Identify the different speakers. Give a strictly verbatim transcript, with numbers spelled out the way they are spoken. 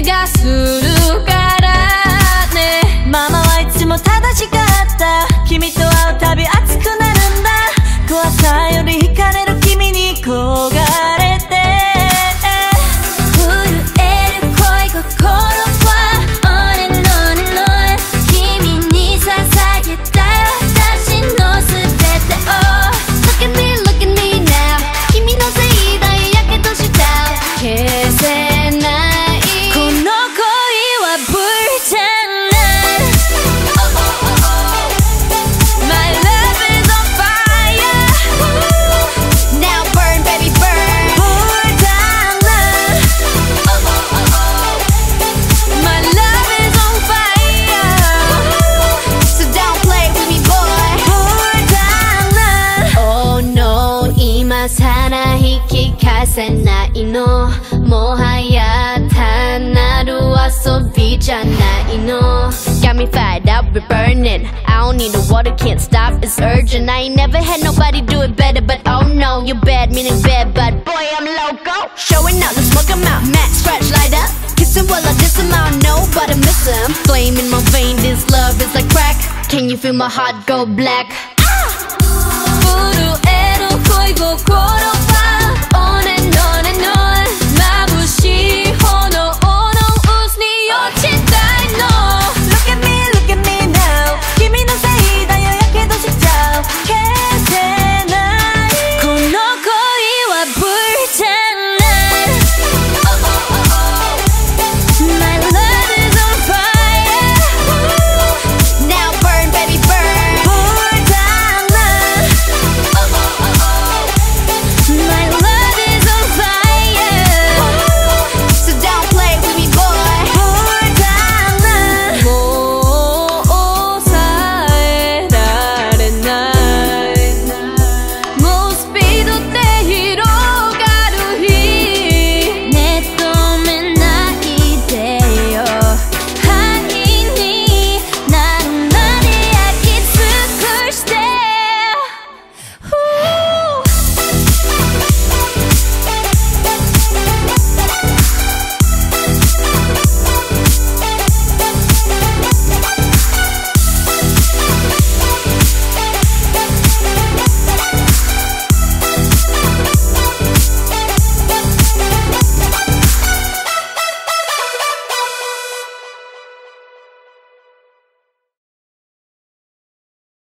Speaker 1: がするからね。ママはいつも正しかった。君と会うたび熱くなるんだ。怖さより惹かれる君に焦がれて震える恋心は On and on and on 君に捧げた私の全てを Look at me, look at me now 君のせいだよやけどした消せないこの恋は Pretend My love is on fire Now burn baby burn Pretend My love is on fire So don't play with me boy Pretend Oh no 今さら引き返せないのもはや単なる遊びじゃないの Got me fired up, we're burning I don't need the water, can't stop, it's urgent I ain't never had nobody do it better But oh no, you're bad, meaning bad But boy, I'm loco Showing out, let's smoke 'em out Matt, scratch, light up Kissing while I diss 'em, I don't know, but I miss 'em Flame in my vein, this love is like crack Can you feel my heart go black? 震える恋心